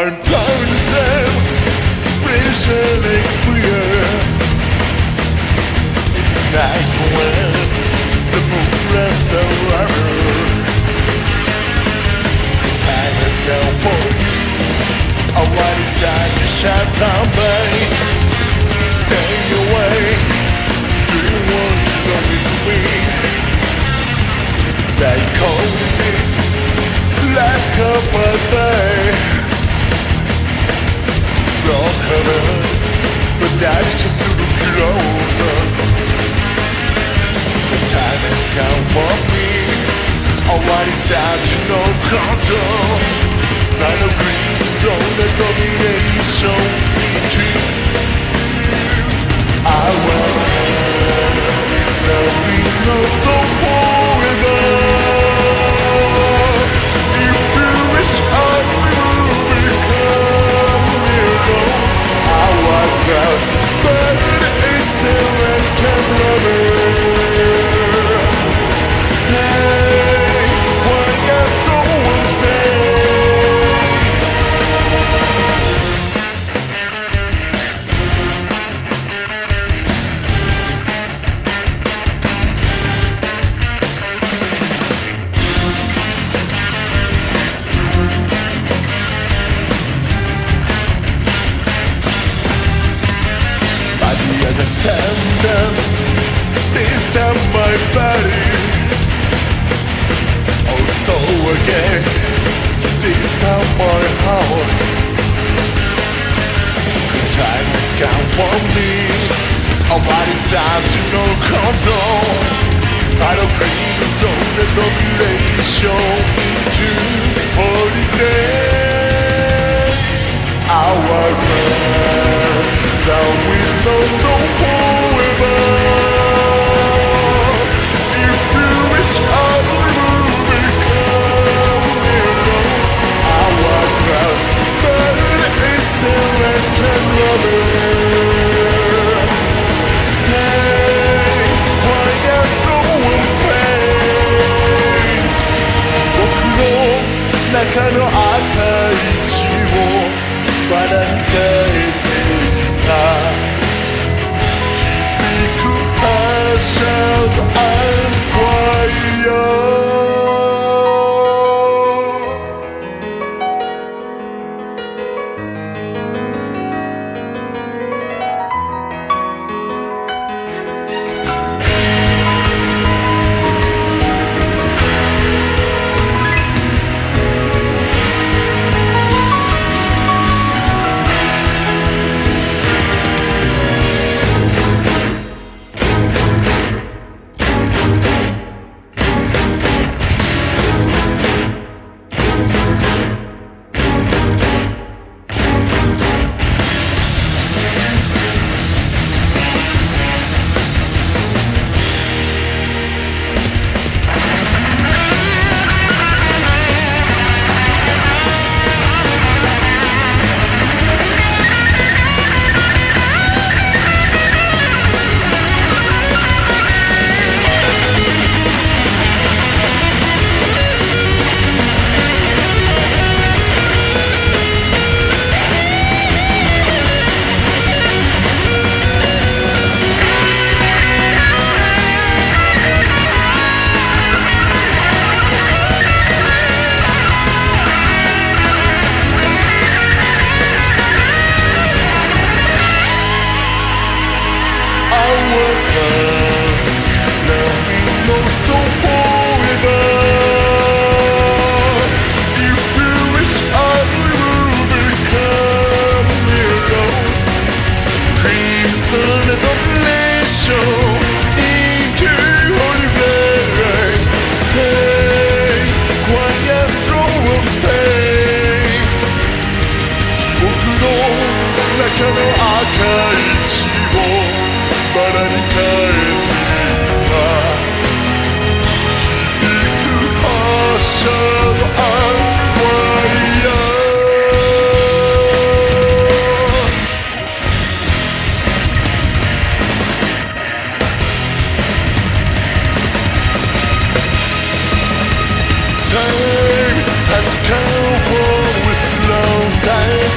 I'm blinding them, visioning clear. It's night when the moon rests around. Time has come for you. I want inside your shut-down mind. Stay away. Do you want to go with me? They call me like a birthday from heaven, but that's just too close. The time has come for me. I want inside you, no control. Not a green zone, a domination. I was now we know the forever. If you wish I will become miracles, I was lost, but it's the random lover. Stay when you're so unfair. Understand them, this time my body. Also again, this time my heart. The time has come for me. Our body's out to no control. I don't crave on the domination. To holiday, our rest. Now we know the forever. If you wish I will become miracles, our trust, but it's the random lover. Stay when you're so unfazed. 僕の中の明かり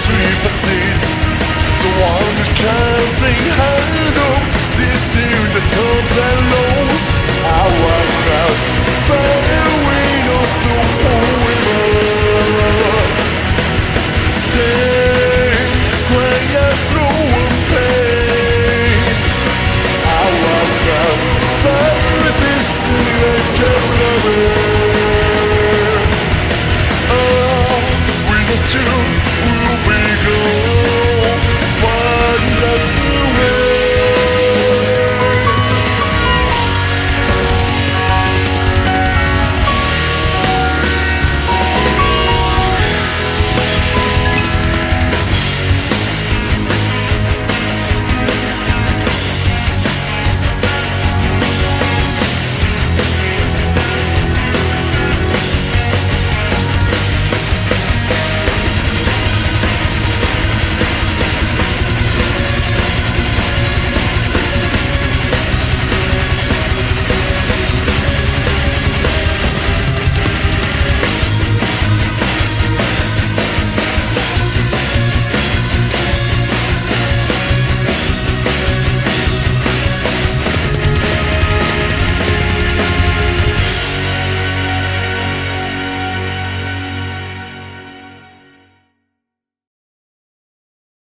3%. The one who's counting handle this year that comes and knows our crowds, but we know the whole river. Stand